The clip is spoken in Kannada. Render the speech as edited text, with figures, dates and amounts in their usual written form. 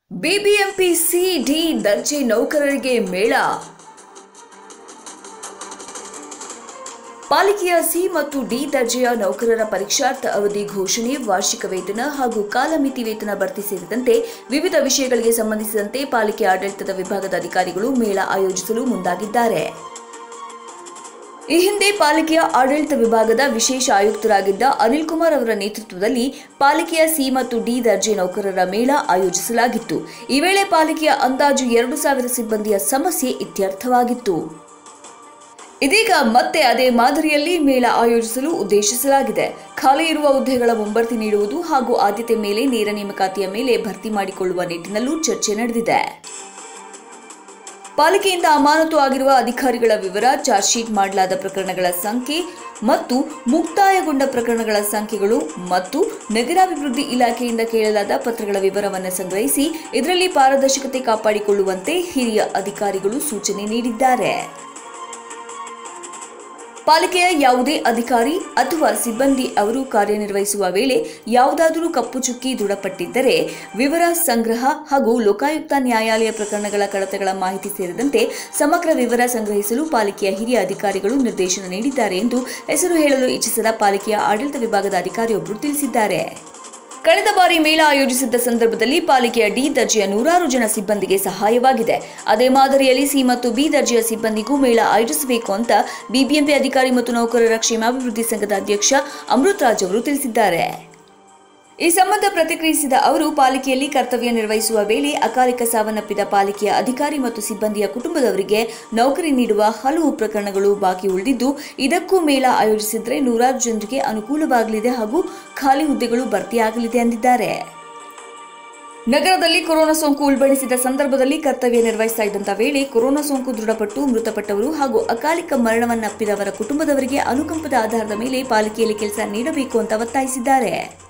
ಬಿಬಿಎಂಪಿ ಸಿ ಡಿ ದರ್ಜೆ ನೌಕರರಿಗೆ ಮೇಳ. ಪಾಲಿಕೆಯ ಸಿ ಮತ್ತು ಡಿ ದರ್ಜೆಯ ನೌಕರರ ಪರೀಕ್ಷಾರ್ಥ ಅವಧಿ ಘೋಷಣೆ, ವಾರ್ಷಿಕ ವೇತನ ಹಾಗೂ ಕಾಲಮಿತಿ ವೇತನ ಭರ್ತಿ ಸೇರಿದಂತೆ ವಿವಿಧ ವಿಷಯಗಳಿಗೆ ಸಂಬಂಧಿಸಿದಂತೆ ಪಾಲಿಕೆ ಆಡಳಿತದ ವಿಭಾಗದ ಅಧಿಕಾರಿಗಳು ಮೇಳ ಆಯೋಜಿಸಲು ಮುಂದಾಗಿದ್ದಾರೆ. ಈ ಹಿಂದೆ ಪಾಲಿಕೆಯ ಆಡಳಿತ ವಿಭಾಗದ ವಿಶೇಷ ಆಯುಕ್ತರಾಗಿದ್ದ ಅನಿಲ್ ಕುಮಾರ್ ಅವರ ನೇತೃತ್ವದಲ್ಲಿ ಪಾಲಿಕೆಯ ಸಿ ಮತ್ತು ಡಿ ದರ್ಜೆ ನೌಕರರ ಮೇಳ ಆಯೋಜಿಸಲಾಗಿತ್ತು. ಈ ವೇಳೆ ಪಾಲಿಕೆಯ ಅಂದಾಜು 2,000 ಸಿಬ್ಬಂದಿಯ ಸಮಸ್ಯೆ ಇತ್ಯರ್ಥವಾಗಿತ್ತು. ಇದೀಗ ಮತ್ತೆ ಅದೇ ಮಾದರಿಯಲ್ಲಿ ಮೇಳ ಆಯೋಜಿಸಲು ಉದ್ದೇಶಿಸಲಾಗಿದೆ. ಖಾಲಿ ಇರುವ ಹುದ್ದೆಗಳ ಮುಂಬಡ್ತಿ ನೀಡುವುದು ಹಾಗೂ ಆದ್ಯತೆ ಮೇಲೆ ನೇರ ನೇಮಕಾತಿಯ ಮೇಲೆ ಭರ್ತಿ ಮಾಡಿಕೊಳ್ಳುವ ನಿಟ್ಟಿನಲ್ಲೂ ಚರ್ಚೆ ನಡೆದಿದೆ. ಪಾಲಿಕೆಯಿಂದ ಅಮಾನತು ಆಗಿರುವ ಅಧಿಕಾರಿಗಳ ವಿವರ, ಚಾರ್ಜ್ ಶೀಟ್ ಮಾಡಲಾದ ಪ್ರಕರಣಗಳ ಸಂಖ್ಯೆ ಮತ್ತು ಮುಕ್ತಾಯಗೊಂಡ ಪ್ರಕರಣಗಳ ಸಂಖ್ಯೆಗಳು ಮತ್ತು ನಗರಾಭಿವೃದ್ಧಿ ಇಲಾಖೆಯಿಂದ ಕೇಳಲಾದ ಪತ್ರಗಳ ವಿವರವನ್ನು ಸಂಗ್ರಹಿಸಿ ಇದರಲ್ಲಿ ಪಾರದರ್ಶಕತೆ ಕಾಪಾಡಿಕೊಳ್ಳುವಂತೆ ಹಿರಿಯ ಅಧಿಕಾರಿಗಳು ಸೂಚನೆ ನೀಡಿದ್ದಾರೆ. ಪಾಲಿಕೆಯ ಯಾವುದೇ ಅಧಿಕಾರಿ ಅಥವಾ ಸಿಬ್ಬಂದಿ ಅವರು ಕಾರ್ಯನಿರ್ವಹಿಸುವ ವೇಳೆ ಯಾವುದಾದರೂ ಕಪ್ಪು ಚುಕ್ಕಿ ದೃಢಪಟ್ಟಿದ್ದರೆ ವಿವರ ಸಂಗ್ರಹ ಹಾಗೂ ಲೋಕಾಯುಕ್ತ ನ್ಯಾಯಾಲಯ ಪ್ರಕರಣಗಳ ಕಡತಗಳ ಮಾಹಿತಿ ಸೇರಿದಂತೆ ಸಮಗ್ರ ವಿವರ ಸಂಗ್ರಹಿಸಲು ಪಾಲಿಕೆಯ ಹಿರಿಯ ಅಧಿಕಾರಿಗಳು ನಿರ್ದೇಶನ ನೀಡಿದ್ದಾರೆ ಎಂದು ಹೆಸರು ಹೇಳಲು ಇಚ್ಛಿಸದ ಪಾಲಿಕೆಯ ಆಡಳಿತ ವಿಭಾಗದ ಅಧಿಕಾರಿಯೊಬ್ಬರು ತಿಳಿಸಿದ್ದಾರೆ. ಕಳೆದ ಬಾರಿ ಮೇಳ ಆಯೋಜಿಸಿದ್ದ ಸಂದರ್ಭದಲ್ಲಿ ಪಾಲಿಕೆಯ ಡಿ ದರ್ಜೆಯ 100 ಜನ ಸಿಬ್ಬಂದಿಗೆ ಸಹಾಯವಾಗಿದೆ. ಅದೇ ಮಾದರಿಯಲ್ಲಿ ಸಿ ಮತ್ತು ಬಿ ದರ್ಜೆಯ ಸಿಬ್ಬಂದಿಗೂ ಮೇಳ ಆಯೋಜಿಸಬೇಕು ಅಂತ ಬಿಬಿಎಂಪಿ ಅಧಿಕಾರಿ ಮತ್ತು ನೌಕರರ ಕ್ಷೇಮಾಭಿವೃದ್ಧಿ ಸಂಘದ ಅಧ್ಯಕ್ಷ ಅಮೃತ್ ರಾಜ್ ಅವರು ತಿಳಿಸಿದ್ದಾರೆ. ಈ ಸಂಬಂಧ ಪ್ರತಿಕ್ರಿಯಿಸಿದ ಅವರು, ಪಾಲಿಕೆಯಲ್ಲಿ ಕರ್ತವ್ಯ ನಿರ್ವಹಿಸುವ ವೇಳೆ ಅಕಾಲಿಕ ಸಾವನ್ನಪ್ಪಿದ ಪಾಲಿಕೆಯ ಅಧಿಕಾರಿ ಮತ್ತು ಸಿಬ್ಬಂದಿಯ ಕುಟುಂಬದವರಿಗೆ ನೌಕರಿ ನೀಡುವ ಹಲವು ಪ್ರಕರಣಗಳು ಬಾಕಿ ಉಳಿದಿದ್ದು, ಇದಕ್ಕೂ ಮೇಳ ಆಯೋಜಿಸಿದರೆ 100 ಜನರಿಗೆ ಅನುಕೂಲವಾಗಲಿದೆ ಹಾಗೂ ಖಾಲಿ ಹುದ್ದೆಗಳು ಭರ್ತಿಯಾಗಲಿದೆ ಎಂದಿದ್ದಾರೆ. ನಗರದಲ್ಲಿ ಕೊರೋನಾ ಸೋಂಕು ಉಲ್ಬಣಿಸಿದ ಸಂದರ್ಭದಲ್ಲಿ ಕರ್ತವ್ಯ ನಿರ್ವಹಿಸ್ತಾ ಇದ್ದಂತ ವೇಳೆ ಕೊರೋನಾ ಸೋಂಕು ದೃಢಪಟ್ಟು ಮೃತಪಟ್ಟವರು ಹಾಗೂ ಅಕಾಲಿಕ ಮರಣವನ್ನಪ್ಪಿದವರ ಕುಟುಂಬದವರಿಗೆ ಅನುಕಂಪದ ಆಧಾರದ ಮೇಲೆ ಪಾಲಿಕೆಯಲ್ಲಿ ಕೆಲಸ ನೀಡಬೇಕು ಅಂತ ಒತ್ತಾಯಿಸಿದ್ದಾರೆ.